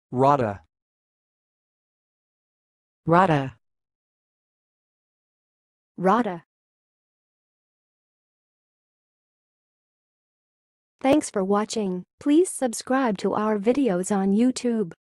rata, rata, rata. Thanks for watching. Please subscribe to our videos on YouTube.